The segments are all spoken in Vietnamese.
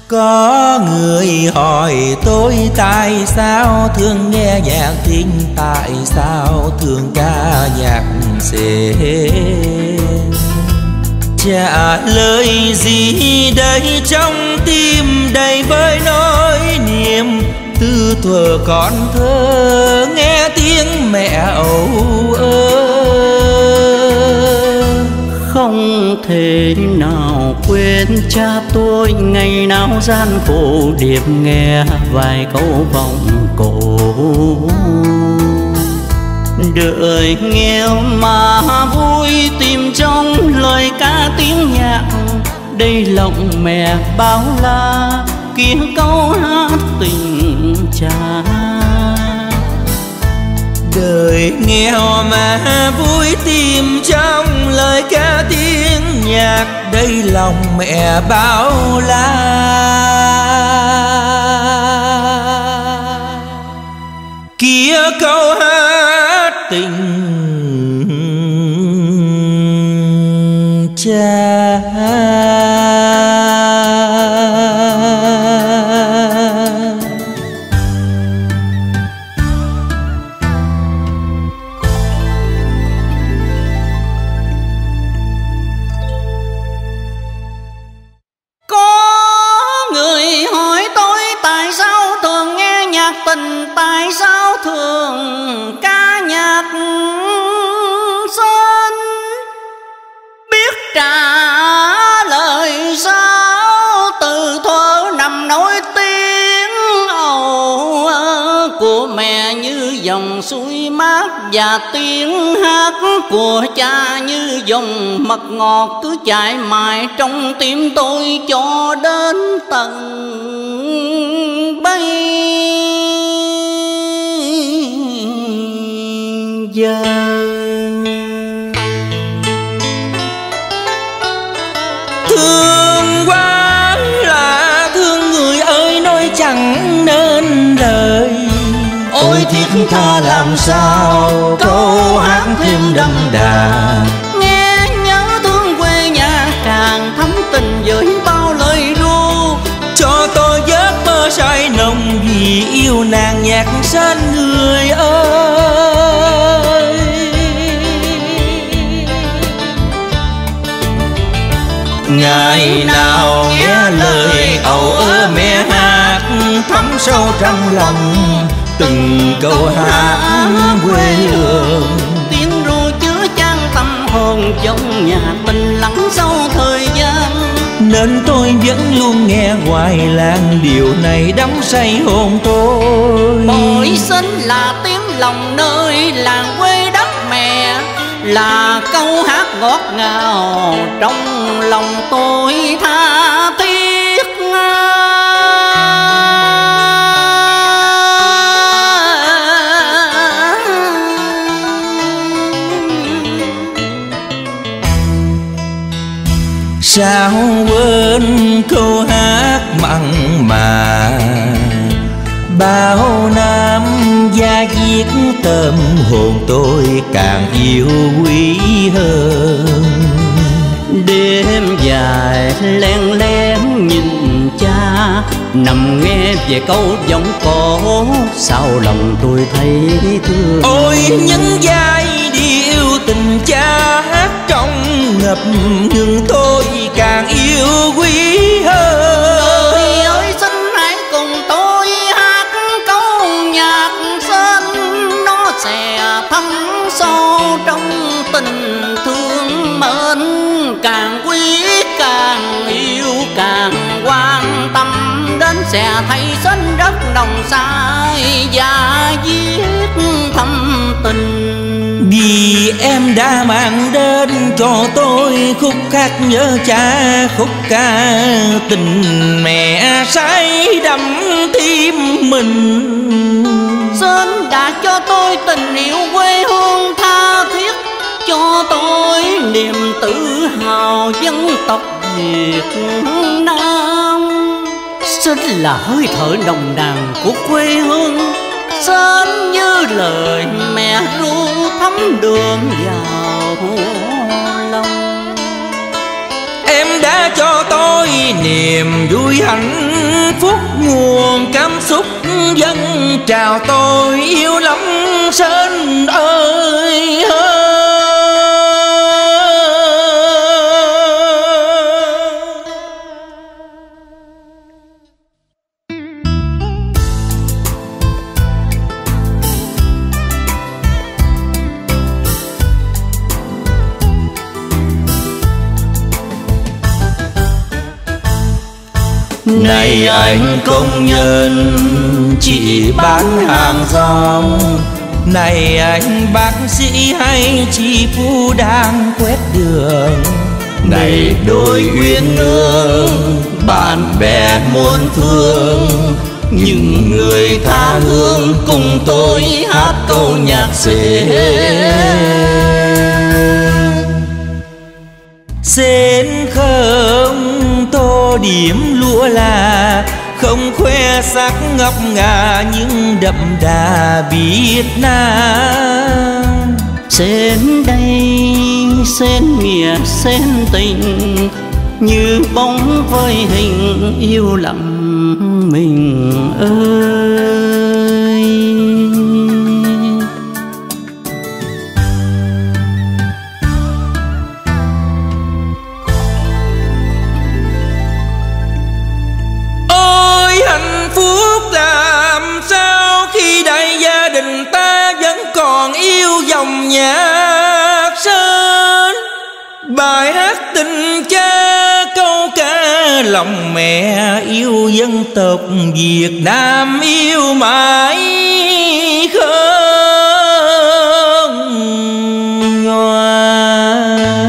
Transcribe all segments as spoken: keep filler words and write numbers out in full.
Có người hỏi tôi tại sao thường nghe nhạc Thính, tại sao thường ca nhạc Sen. Trả lời gì đây, trong tim đầy với nỗi niềm từ thuở còn thơ nghe tiếng mẹ âu ơ. Không thể nào quên cha tôi, ngày nào gian khổ điệp nghe vài câu vọng cổ. Đời nghèo mà vui tìm trong lời ca tiếng nhạc, đây lòng mẹ bao la kia câu hát tình cha. Đời nghèo mà vui tìm trong lời ca tiếng nhạc, đây lòng mẹ bao la kia câu hát tình cha. Tại sao thường ca nhạc Sen, biết trả lời sao từ thuở nằm nổi tiếng ầu của mẹ như dòng suối mát, và tiếng hát của cha như dòng mật ngọt cứ chảy mãi trong tim tôi cho đến tận bây giờ. Thương quá là thương người ơi, nói chẳng nên lời. Ôi thiết tha làm sao câu hát thêm đậm đà, nghe nhớ thương quê nhà càng thắm tình với bao lời ru. cho tôi giấc mơ say nồng vì yêu nàng nhạc Sen người ơi. Ngày nào nghe lời âu ơ mẹ hát thấm sâu trong lòng, từng câu hát quê hương tiếng ru chứa chan tâm hồn trong nhà tình lắng sâu thời gian. Nên tôi vẫn luôn nghe hoài làng điều này đắm say hồn tôi. Bội sinh là tiếng lòng nơi làng quê đất mẹ, là câu hát ngọt ngào trong lòng tôi tha thiết. Sao quên câu hát mặn mà bao năm da diết tâm hồn tôi càng yêu quý hơn. Đêm dài len lén nhìn cha nằm nghe về câu giọng cổ, sao lòng tôi thấy thương. Ôi những giai điệu tình cha hát trong ngập ngừng tôi càng yêu quý hơn. Ơi ơi xin hãy cùng tôi hát câu nhạc Sen, nó sẽ thấm sâu trong tình thương mến. Càng quý càng yêu càng quan tâm đến, sẽ thấy Sen rất nồng say và viết thâm tình. Vì em đã mang đến cho tôi khúc hát nhớ cha, khúc ca tình mẹ say đắm tim mình. Sen đã cho tôi tình yêu quê hương tha thiết, cho tôi niềm tự hào dân tộc Việt Nam. Sen là hơi thở nồng nàn của quê hương, Sen như lời mẹ ru thấm đường vào lòng. Em đã cho tôi niềm vui hạnh phúc, nguồn cảm xúc dâng trào tôi yêu lắm Sến ơi. Này anh công nhân chỉ bán hàng rong, này anh bác sĩ hay chị phu đang quét đường, này đôi uyên ương bạn bè muôn phương, những người tha hương cùng tôi hát câu nhạc Sến. Sến không tô điểm lụa là, không khoe sắc ngọc ngà nhưng đậm đà Việt Nam. Sến đây sến nghĩa sến tình, như bóng với hình yêu lặng mình ơi. Hạnh phúc làm sao khi đại gia đình ta vẫn còn yêu dòng nhạc Sến. Bài hát tình cha câu ca lòng mẹ, yêu dân tộc Việt Nam yêu mãi không ngoan.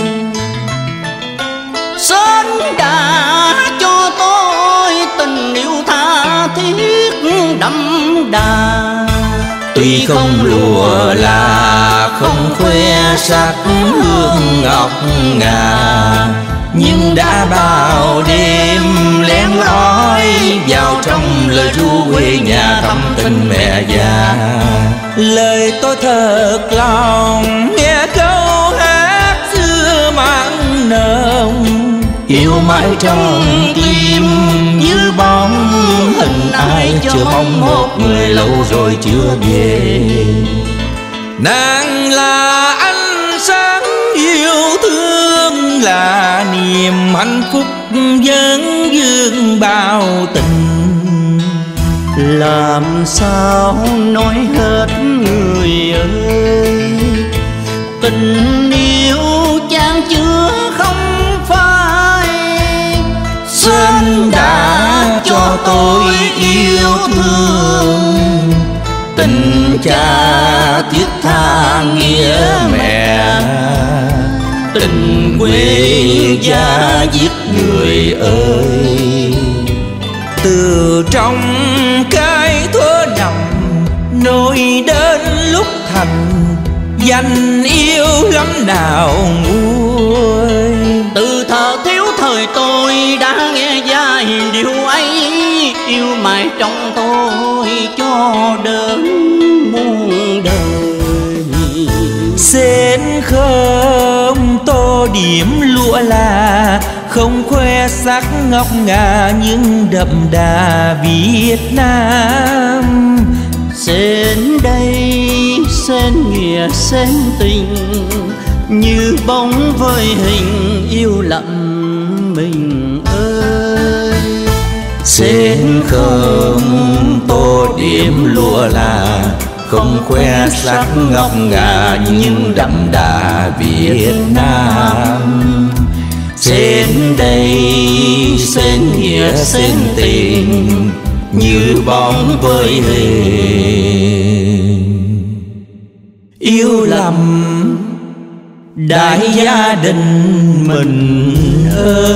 Sến đã cho tôi tình yêu tha thiết đậm đà, tuy không lụa là không khoe sắc hương ngọc ngà, nhưng đã bao đêm lén lói vào trong lời ru quê nhà thăm tình mẹ già. Lời tôi thật lòng nghe câu hát xưa mang nồng, yêu mãi trong tim như bóng hình ai chờ mong một người lâu rồi chưa về. Nàng là ánh sáng yêu thương, là niềm hạnh phúc vấn vương bao tình. Làm sao nói hết người ơi, tình yêu chan chứa không phai. Sến đã cho tôi yêu thương, tình cha thiết tha nghĩa mẹ, tình quê gia giết người ơi. Từ trong cái thuở nằm nỗi đến lúc thành, danh yêu lắm nào nguôi. Từ thơ thiếu thời tôi đã nghe dài điều ấy, yêu mãi trong tôi cho đớn muôn đời. Sến không tô điểm lụa là, không khoe sắc ngọc ngà nhưng đậm đà Việt Nam. Sến đây sến nghĩa sến tình, như bóng với hình yêu lặng mình ơi. Sến không tô điểm lụa là, không khoe sắc ngọc ngà nhưng đậm đà Việt Nam. Sến đây sến nghĩa sến tình, như bóng với hình yêu lầm đại gia đình mình ơi.